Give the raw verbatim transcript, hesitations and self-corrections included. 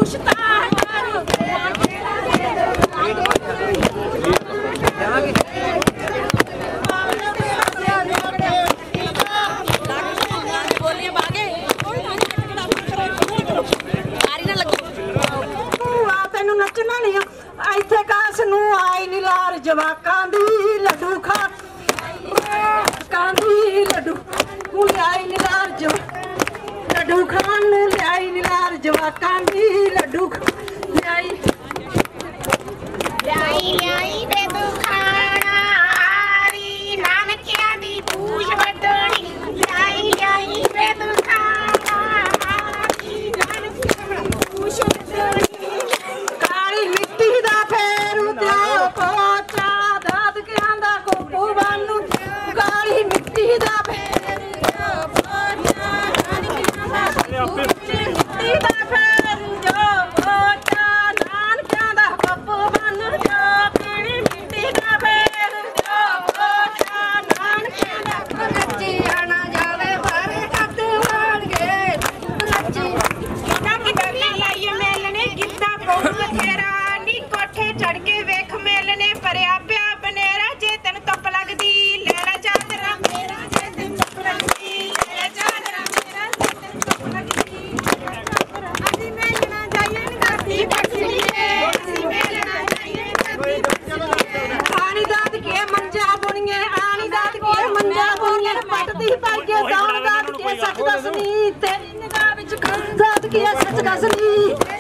जवाकां दी लड्डू खा कांदी लड्डू नूं लियाई निलार जो लड्डू खान नूं लियाई निलार जवाकां दी लड्डू लियाई लियाई लियाई दे तू खाना आरी नानकिया दी पूछ वड्डणी लियाई लियाई दे तू खाना आरी नानकिया दी पूछ वड्डणी काली मिट्टी दा फेरू दिया पोचा दाद के आंदा कोपू बानू काली मिट्टी दा फेरू दिया पोचा दाद के आंदा कोपू मिट्टी दा फेरू जो पोचा नान के आंदा कोपू बानू जो काली मिट्टी दा फेरू जो पोचा नान के आंदा नच्ची आना जावे बारे कद वाल के नच्ची ना कि डरना लाइए मेलने गिद्दा बहुत तेरा नी कोठे चढ़ के वेख मेलने परया पिया बनेरा जे तन धुप लगदी लेला चादरा मेरा जे तन धुप लगदी लेला चादरा मेरा जे तन धुप लगदी ਅਸੀਂ ਮੇਲਣਾ ਜਾਈਏ ਨਗਾਤੀ ਬਖਸ਼ੀ ਏ ਅਸੀਂ ਮੇਲਣਾ ਜਾਈਏ ਨਗਾਤੀ ਬਖਸ਼ੀ ਆਣੀ ਦਾਤ ਕੇ ਮੰਜਾ ਬੁਣੀਏ ਆਣੀ ਦਾਤ ਕੇ ਮੰਜਾ ਬੁਣੀਏ ਪੱਟਦੀ ਪਾਈਏ ਦਾਣ ਦਾਤ ਕੇ ਸੱਚ ਦੱਸਨੀ ਤੇਰੀ ਨਿਗਾਹ ਵਿੱਚ ਦਾਤ ਕੇ ਸੱਚ ਦੱਸਨੀ